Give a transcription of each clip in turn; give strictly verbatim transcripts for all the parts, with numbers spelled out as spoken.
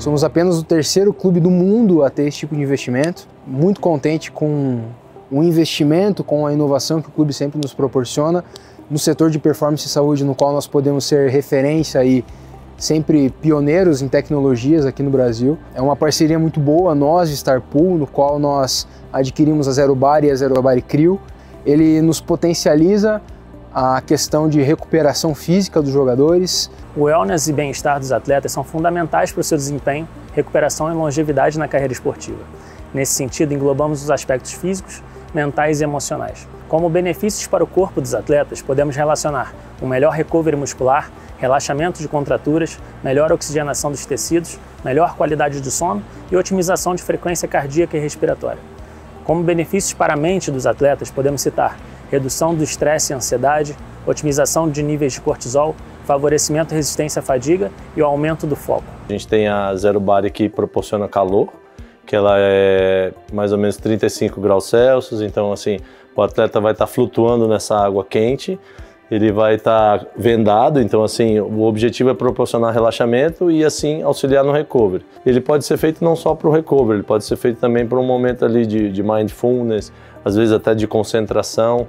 Somos apenas o terceiro clube do mundo a ter esse tipo de investimento. Muito contente com o investimento, com a inovação que o clube sempre nos proporciona no setor de performance e saúde, no qual nós podemos ser referência e sempre pioneiros em tecnologias aqui no Brasil. É uma parceria muito boa, nós de Starpool, no qual nós adquirimos a Zero Body e a Zero Body Cryo. Ele nos potencializa a questão de recuperação física dos jogadores. O wellness e bem-estar dos atletas são fundamentais para o seu desempenho, recuperação e longevidade na carreira esportiva. Nesse sentido, englobamos os aspectos físicos, mentais e emocionais. Como benefícios para o corpo dos atletas, podemos relacionar um melhor recovery muscular, relaxamento de contraturas, melhor oxigenação dos tecidos, melhor qualidade do sono e otimização de frequência cardíaca e respiratória. Como benefícios para a mente dos atletas, podemos citar redução do estresse e ansiedade, otimização de níveis de cortisol, favorecimento à resistência à fadiga e o aumento do foco. A gente tem a Zero Body que proporciona calor, que ela é mais ou menos trinta e cinco graus Celsius, então assim, o atleta vai estar flutuando nessa água quente, ele vai estar vendado, então assim, o objetivo é proporcionar relaxamento e assim auxiliar no recovery. Ele pode ser feito não só para o recovery, ele pode ser feito também para um momento ali de, de mindfulness, às vezes até de concentração,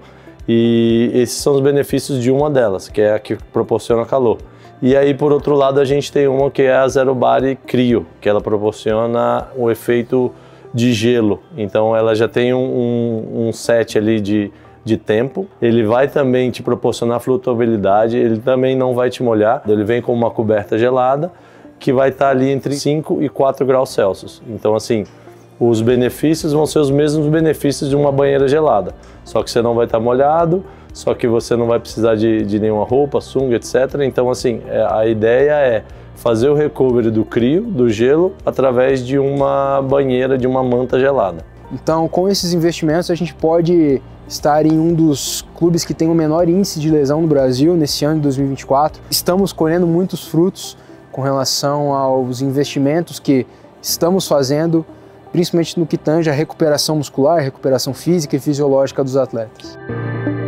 e esses são os benefícios de uma delas, que é a que proporciona calor. E aí, por outro lado, a gente tem uma que é a Zero Body Cryo, que ela proporciona o efeito de gelo. Então ela já tem um, um, um set ali de, de tempo. Ele vai também te proporcionar flutuabilidade, ele também não vai te molhar. Ele vem com uma coberta gelada, que vai estar ali entre cinco e quatro graus Celsius. Então assim, os benefícios vão ser os mesmos benefícios de uma banheira gelada. Só que você não vai estar molhado, só que você não vai precisar de, de nenhuma roupa, sunga, etcétera. Então assim, a ideia é fazer o recovery do crio, do gelo, através de uma banheira, de uma manta gelada. Então, com esses investimentos, a gente pode estar em um dos clubes que tem o menor índice de lesão no Brasil nesse ano de dois mil e vinte e quatro. Estamos colhendo muitos frutos com relação aos investimentos que estamos fazendo, principalmente no que tange a recuperação muscular, recuperação física e fisiológica dos atletas.